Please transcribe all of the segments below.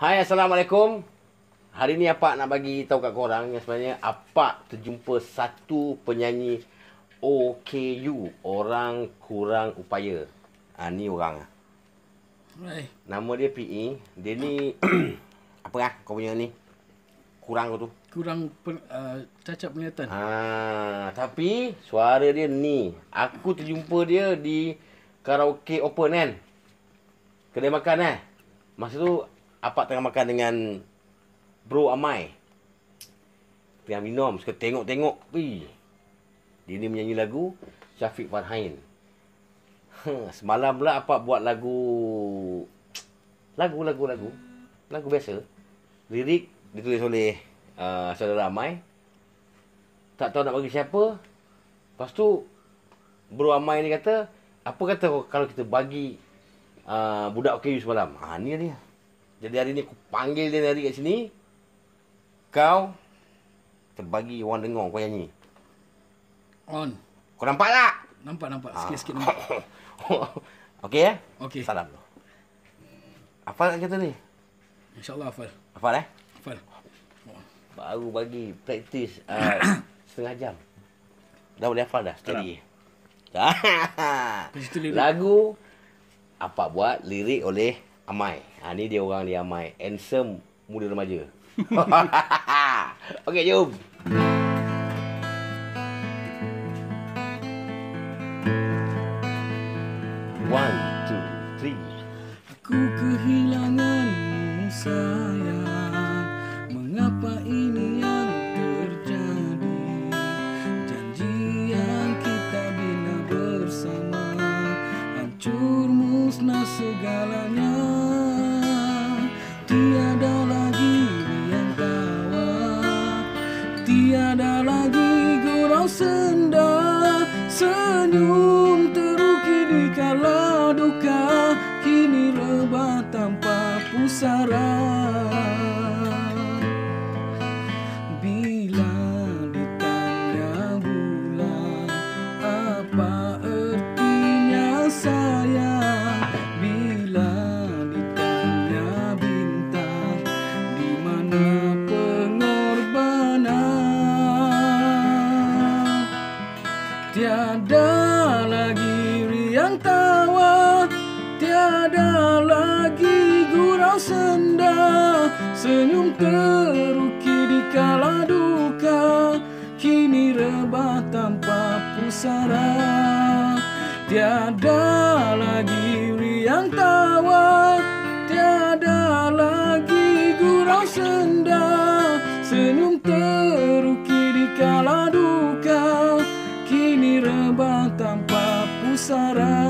Hai, Assalamualaikum. Hari ni Apak nak bagi tahu kat korang yang sebenarnya Apak terjumpa satu penyanyi OKU, orang kurang upaya. Ni orang. Right. Nama dia PE. Dia ni apa lah kau punya ni? Kurang tu. Kurang cacat penglihatan. Tapi suara dia ni. Aku terjumpa dia di karaoke open kan. Kedai makan Masa tu Apak tengah makan dengan Bro Amai. Tengah minum, suka tengok-tengok. Dia ni menyanyi lagu Syafiq Farhain. Semalam pula Apak buat lagu biasa. Lirik ditulis oleh saudara Amai. Tak tahu nak bagi siapa. Lepas tu Bro Amai ni kata, apa kata kalau kita bagi budak OKU semalam? Ni dia. Jadi hari ni aku panggil dia dari kat sini. Kau terbagi orang dengar kau nyanyi. On. Kau nampak tak? Nampak. Sikit-sikit nampak. Okey ya? Okey. Salam dulu. Apa nak kata ni? InsyaAllah hafal. Hafal Hafal. Baru bagi praktis setengah jam. Dah boleh hafal dah sekali. Lagu Apak buat lirik oleh Amai. Ni dia orang dia Amai. Handsome muda remaja. Okey, jom. One, two, three. Aku kehilanganmu sayang. Mengapa ini yang terjadi? Janji yang kita bina bersama hancur musnah segalanya. Tiada lagi riang tawa, tiada lagi gurau senda. Senyum terukir di kala duka, kini rebah tanpa pusara. Bila ditanya bulan, apa artinya sayang? Bila ditanya bintang, di mana pengorbanan? Tiada lagi riang tawa, tiada lagi gurau senda. Senyum terukir di kala duka, kini rebah tanpa pusara. Tiada lagi riang tawa, tiada lagi gurau senda. Senyum terukir di kala duka, kini rebah tanpa pusara.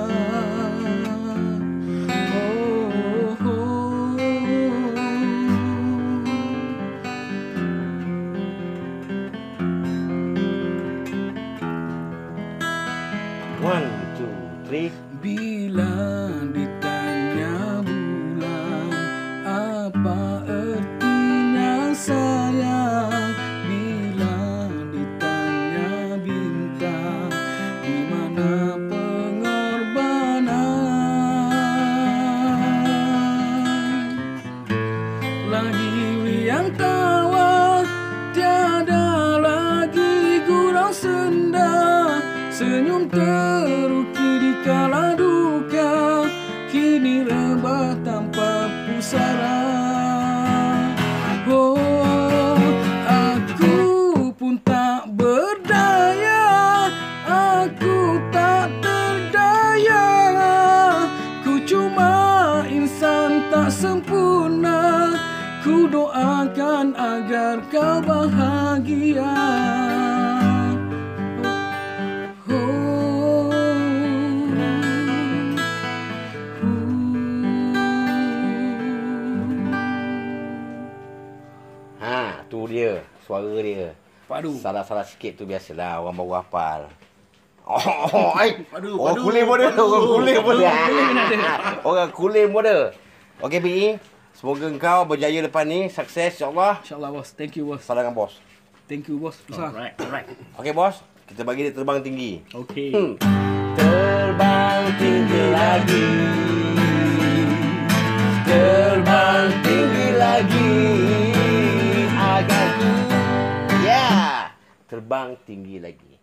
One, two, three. Bila ditanya bulan, apa artinya sayang? Bila ditanya bintang, di mana pengorbanan? Lagi riang tawa, tiada lagi gurau senda. Senyum terukir di kala duka, kini rebah tanpa pusara. Oh, aku pun tak berdaya, aku tak terdaya. Ku cuma insan tak sempurna, ku doakan agar kau bahagia. Tu dia, suara dia. Padu. Salah-salah sikit tu biasalah, orang baru hafal. Padu. Orang kulim pun ada. Orang kulim pun ada. Okey, PE. Semoga engkau berjaya lepas ni. Sukses, insyaAllah. InsyaAllah bos. Thank you bos. Salam dengan bos. Thank you bos. Besar. Alright. Okey, bos. Kita bagi dia terbang tinggi. Okay. Terbang tinggi lagi. Terbang tinggi terbang tinggi lagi.